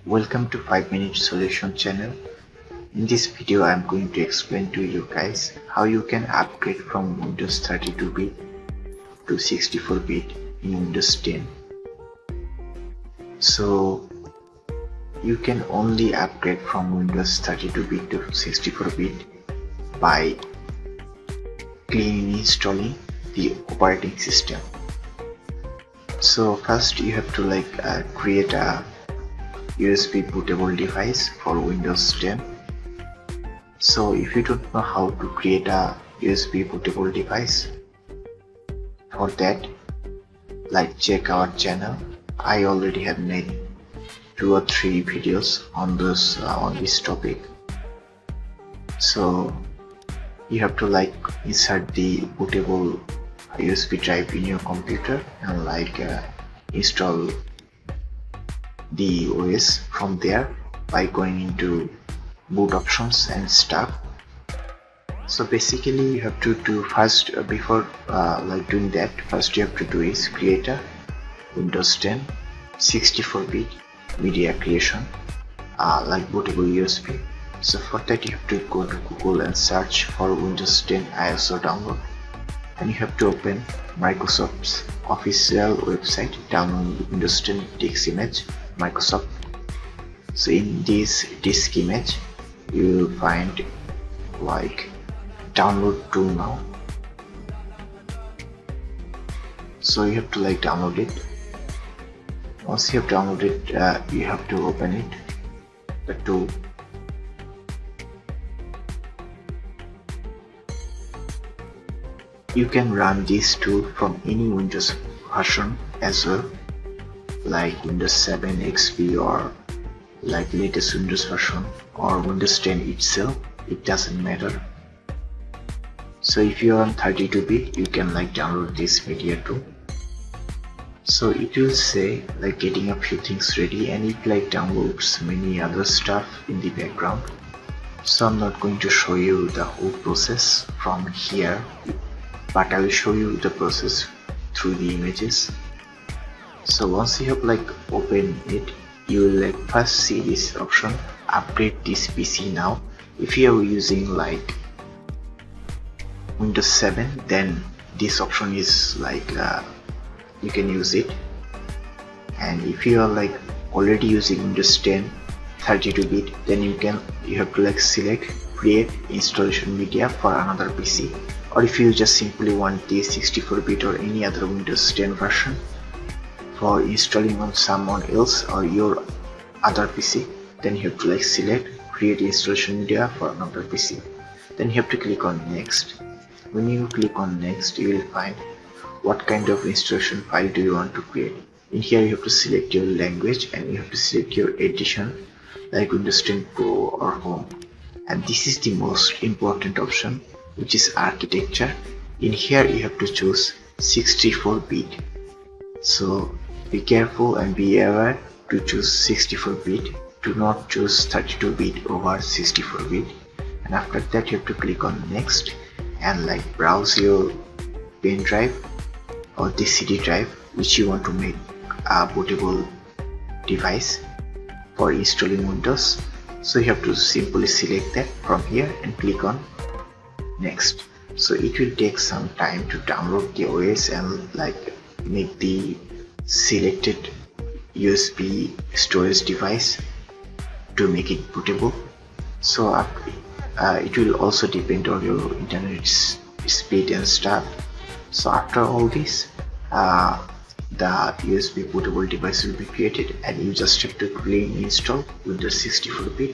Welcome to 5-Minute Solution channel. In this video I am going to explain to you guys how you can upgrade from Windows 32-bit to 64-bit in Windows 10. So you can only upgrade from Windows 32-bit to 64-bit by clean installing the operating system. So first you have to create a USB bootable device for Windows 10. So if you don't know how to create a USB bootable device, for that check our channel. I already have made 2 or 3 videos on this topic. So you have to insert the bootable USB drive in your computer and install the OS from there by going into boot options and stuff. So basically you have to do first before doing that, first you have to do is create a Windows 10 64-bit media creation bootable USB. So for that you have to go to Google and search for Windows 10 ISO download, and you have to open Microsoft's official website, download Windows 10 disk image Microsoft. So in this disk image you will find download to now. So you have to download it. Once you have downloaded you have to open it, the tool. You can run this tool from any Windows version as well, like Windows 7 XP or latest Windows version or Windows 10 itself, it doesn't matter. So if you are on 32-bit you can download this media too. So it will say getting a few things ready, and it downloads many other stuff in the background. So I'm not going to show you the whole process from here, but I will show you the process through the images. So once you have open it, you will first see this option, upgrade this PC now. If you are using Windows 7, then this option is you can use it. And if you are already using Windows 10 32-bit, then you have to select create installation media for another PC. Or if you just simply want the 64-bit or any other Windows 10 version for installing on someone else or your other PC, then you have to select create installation media for another PC. Then you have to click on next. When you click on next, you will find what kind of installation file do you want to create. In here you have to select your language and you have to select your edition, like Windows 10 Pro or Home. And this is the most important option, which is architecture. In here you have to choose 64-bit. So be careful and be aware to choose 64-bit. Do not choose 32-bit over 64-bit. And after that you have to click on next and browse your pen drive or the CD drive which you want to make a bootable device for installing Windows. So you have to simply select that from here and click on next. So it will take some time to download the OS and make the selected USB storage device to make it bootable. So it will also depend on your internet speed and stuff. So after all this, the USB bootable device will be created, and you just have to clean install Windows 64-bit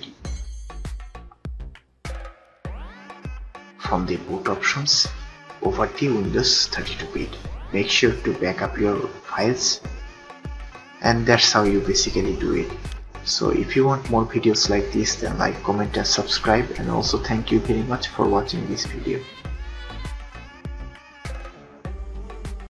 from the boot options over the Windows 32-bit. Make sure to back up your files, and that's how you basically do it. So if you want more videos like this, then comment and subscribe, and also thank you very much for watching this video.